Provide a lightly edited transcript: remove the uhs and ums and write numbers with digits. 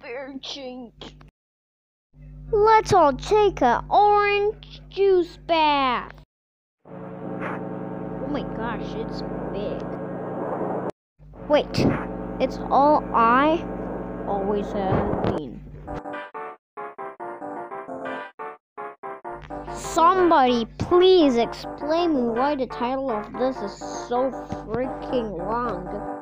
urgent. Let's all take an orange juice bath. Oh my gosh, it's big. Wait, it's all I always have been. Somebody please explain me why the title of this is so freaking long.